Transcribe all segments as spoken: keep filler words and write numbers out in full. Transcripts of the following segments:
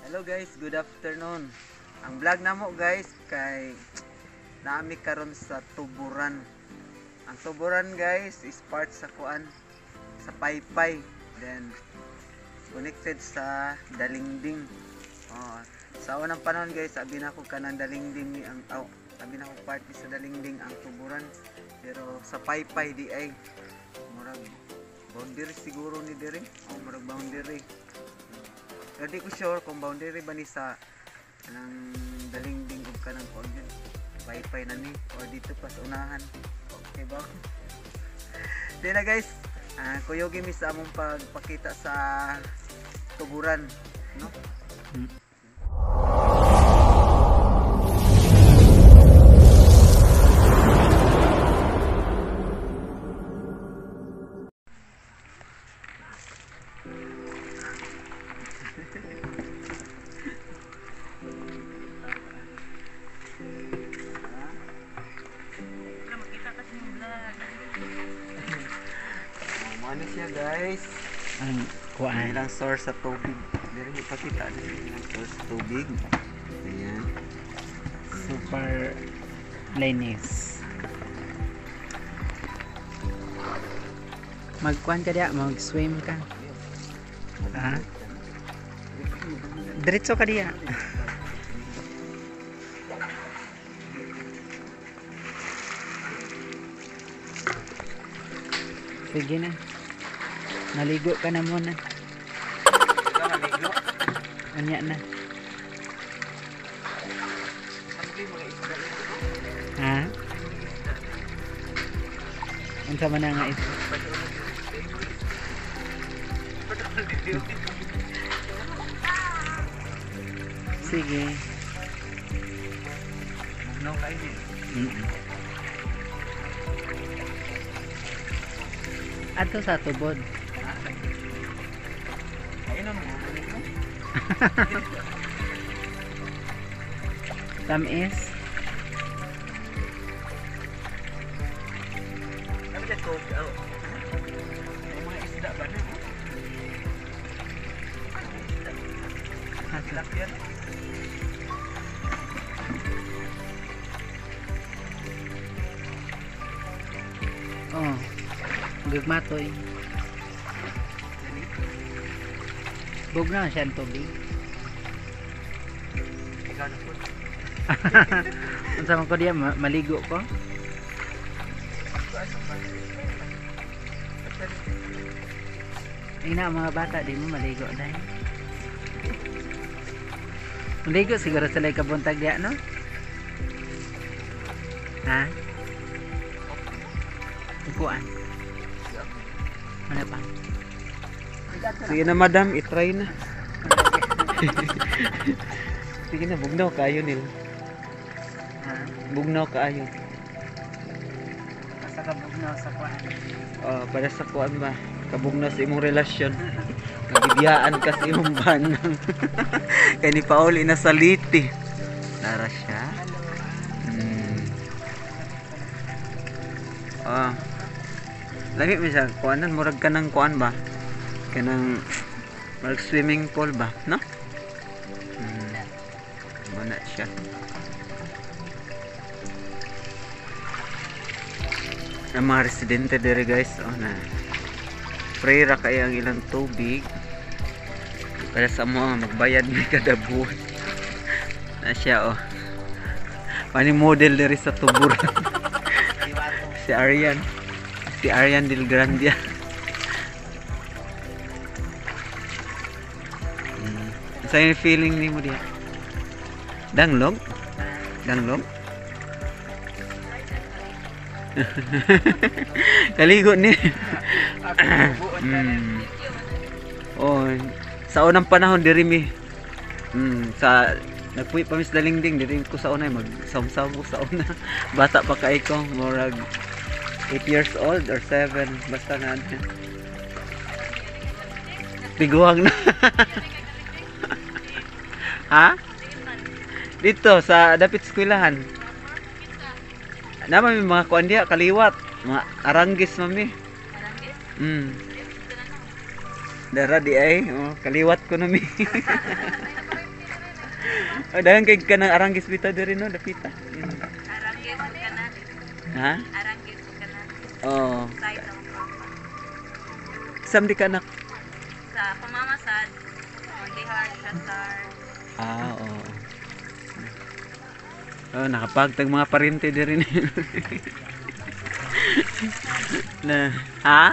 Hello guys, good afternoon. Ang vlog namo guys kay naami karon sa tuburan. Ang tuburan guys is part sa kuan sa paypay, then connected sa dalingding. Oh, sa unang panahon guys, sabi na ko kanang dalingding ni ang oh, sabi na ko part ni sa dalingding ang tuburan. Pero sa paypay di ay murag boundary siguro ni dire. Oh, murag boundary. Pero di ko sure kung boundary ba ni sa kanang dalingding ug kanang kuan yun. Paypay na ni or dito pa sa unahan. Okay ba? Di na guys, uh, kuyogi mi sa among pagpakita sa tuburan, no? Hmm. Ano siya guys? Ang kuan ilang source sa tubig. Diri ipakita din ilang source sa tubig. Ayan. super linis. Magkuan ka diya, mag-swim ka. Ha? Diretso ka diya. Sige na. Maligo ka na muna. Maligo. Anya na. Ha? Unsa man nga ito? Sige. No kayo. Mm -mm. Ato sa tubod. Ayun ang maligo. Tamis. Kami dito ko. May mga isda ba na? Hasilak yan. Oh. Gugmatoy. Bug na siya ang tubig. Ikaw na po. Unsa man ko diya ma maligo ko? Ina mga bata di mo maligo dai. Maligo siguro sila kabuntag diya no? Ha? Kuan. Ano pa? Sige na madam, i-try na. Sige na, bugnaw kaayo nila. Ha? Bugnaw kaayo. Basta ka bugnaw sa kuan. Oh, para sa kuan ba? Kabugnaw sa imong relasyon. Nagibiyaan ka sa imong banang. Kay ni Pauli na saliti. Nara siya. Hmm. Oh. Lagi mi siya kuanan murag kanang kuan ba? Kanang murag swimming pool ba, no? Hmm. Mana siya. Ang mga residente dire guys, oh na. Pray ra kay ang ilang tubig. Para sa mo magbayad ni kada buwan. Na siya oh. Pani model dire sa tuburan. Si Arian. Si Arian Del Grandia. Hmm. Sa yung feeling ni mo diya? Danglog? Danglog? Kaligo ni. Hmm. Oh, sa unang panahon diri mi. Hmm, sa nagpuy pa mis dalingding diri ko sa unay mag-samsam ko sa una. Bata pa kay ko, murag eight years old or seven basta na tiguang na. Ha? Dito sa dapit eskwelahan naman may mga kuan diha kaliwat mga aranggis mami. Mm. Dara di ay oh, kaliwat ko na mi. Oh, dahan kay kanang aranggis bitaw diri no, dapita. Yun. Aranggit ug kanan. Ha? Aranggit ug kanan. Oo. Side ng korpa. Sam di ka anak. Sa pamamasad, Mondihar, Shatar. Ah, oo. Oh, nakapagtag mga parente diri ni. Na, ha?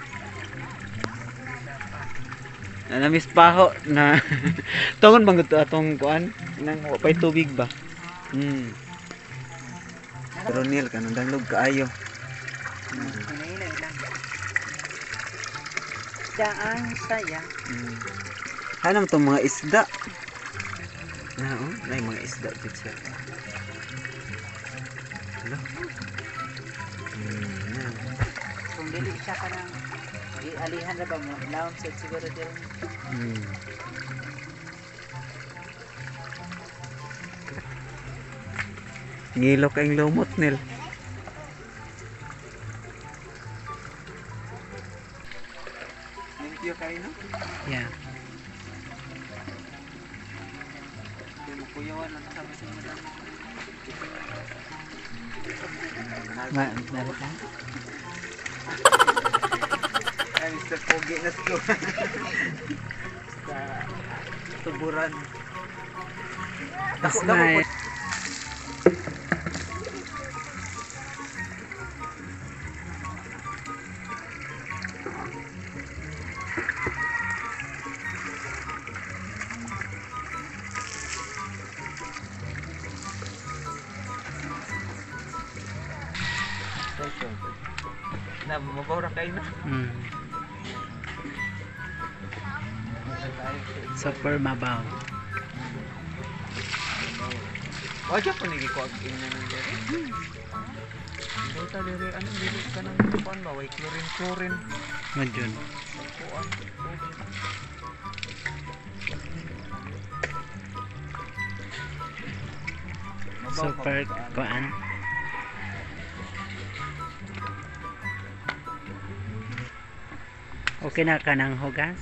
Na namiss pa ako na tungon bang ito atong kuan nang pay tubig ba? Hmm. Pero Neil kanang danglog kaayo. Hinahinay lang. Daan saya. Hmm. Hanam tong mga isda. Na oh, nay mga isda gid siya. Hello. Hmm. na. Kung dili siya ka ng alihan na ba mo, laon sa siguro din. Hmm. Ngilo kayong lumot nil. Thank you kayo no? Yeah. Kaya makuyawan ang sabi sa mga dami. Ma, meron ka? Ay, Mister Pogi na to. Sa tuburan. Mas Dako, dako na po. Na mabawra kayo na. Mm. Super mabaw. Wag po nigi ko ing na nang dere. Dota dere ano dili ka nang kuan ba way chlorine chlorine. Madyon. Kuan. Super kuan. Okay na ka ng hugas?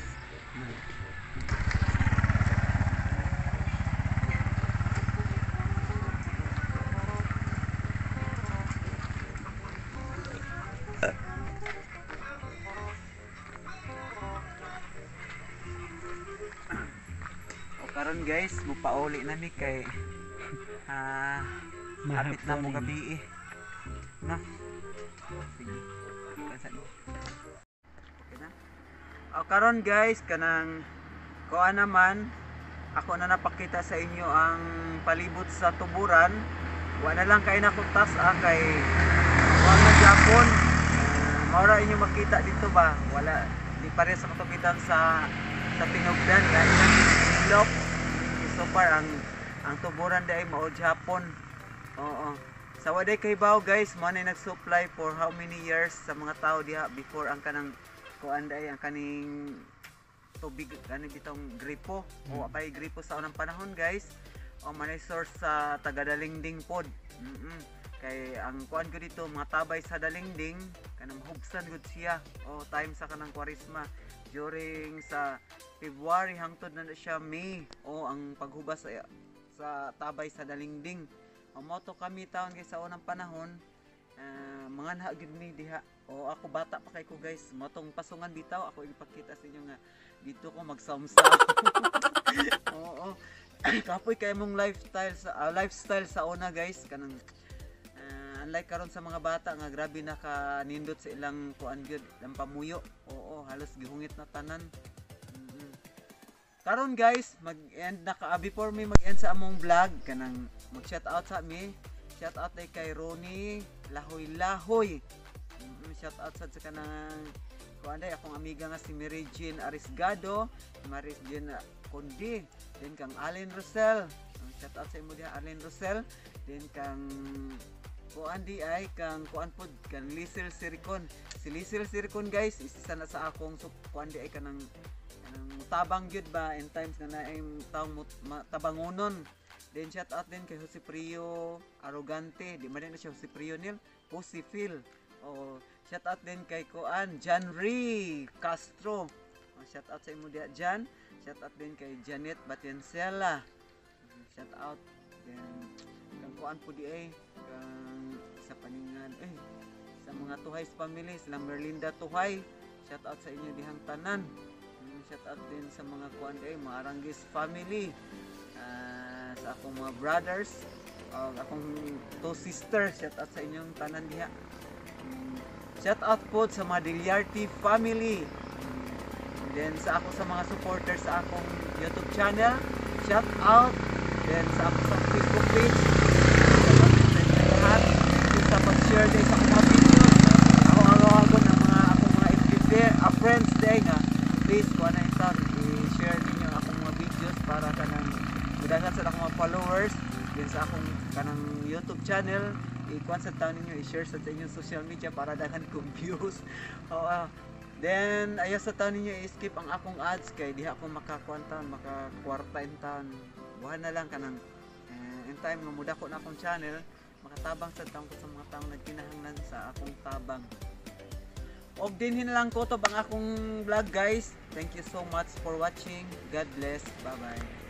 O karon guys, mupauli na mi kay ah hapit na mo Mahapon gabi eh. No. Sige. Kansa ni. Okay na. O karon guys, kanang kuan naman ako na napakita sa inyo ang palibot sa tuburan. Wa na lang kay nakutas ah kay wa na Japon. Uh, maura inyo makita dito ba? Wala di pare sa katubitan sa sa tinugdan guys. Ilok. So far ang ang tuburan day mao Japon. Oo. Sa waday kay baw guys, mo na nag-supply for how many years sa mga tao diha before ang kanang kuan day ang kaning tubig kaning bitong gripo o apay gripo sa unang panahon guys. O manay source sa taga-Dalingding pod. Mm -mm. Kay ang kuan ko dito mga tabay sa Dalingding kanang hugsan gud siya o time sa kanang kwarisma during sa February hangtod na, na siya May o ang paghubas sa, sa tabay sa Dalingding. O moto kami taon guys sa unang panahon uh, mga nahagid ni diha o ako bata pa kay ko guys motong pasungan bitaw ako ipakita sa inyo nga dito ko magsamsam. Oo. Kapoy kay mong lifestyle sa uh, lifestyle sa una guys kanang uh, unlike karon sa mga bata nga grabe nakanindot sa ilang kuan gyud ang pamuyo. Oo, halos gihungit na tanan. Mm-hmm. Karon guys, mag-end na ka before me mag-end sa among vlog kanang mag-shout out sa mi. Shout out day kay Ronnie Lahoy Lahoy. Mm-hmm. Shout out sa kanang kuan day akong amiga nga si Mary Jean Arisgado, Mary Jean Kondi, then kang Allen Rosel. Shout out sa imo diha Allen Rosel, then kang kuan di ay kang kuan pod kang Liesel Siricon. Si Liesel Siricon guys, isa na sa akong so, kuan di ay kanang kanang tabang gyud ba in times nga naay taong tabangonon. Then shout out din kay Jose Prio Arrogante, di man din na siya Jose Prio nil, Jose Phil. O shout out din kay kuan John Ray Castro. O, shout out sa imo diha Jan. Shout out din kay Janet Batiancela. shout out. Then kang kuan po di ay kang sa paningan eh sa mga Tuhay's family, sila Merlinda Tuhay. Shout out sa inyo dihang tanan. Mm, shout out din sa mga kuan di ay mga Arangues family. Ah, sa akong mga brothers, uh, akong two sister, shout out sa inyong tanan diha. Mm, shout out po sa mga Dilyarte family. Mm, and then sa ako sa mga supporters sa akong YouTube channel, shout out. Then sa ako sa Facebook page, shout out sa inyo lahat. Then sa pag-share din sa akong mga videos, ako araw-araw ng mga akong mga F B uh, friends din nga, please kuha na ito, i-share ninyo akong mga videos para kanang mudagan sa akong mga followers din sa akong kanang YouTube channel. I-kuha sa taon ninyo, i-share sa inyong social media para daghan kong views. Oo, uh, then ayaw sa taon ninyo i-skip ang akong ads kay diha ako makakuantan, makakwarta in taon. Buhan na lang kanang uh, in time nga mudako na akong channel, makatabang sa taon ko sa mga taong nagkinahanglan sa akong tabang. Og dinhin lang ko to bang akong vlog guys. Thank you so much for watching. God bless. Bye bye.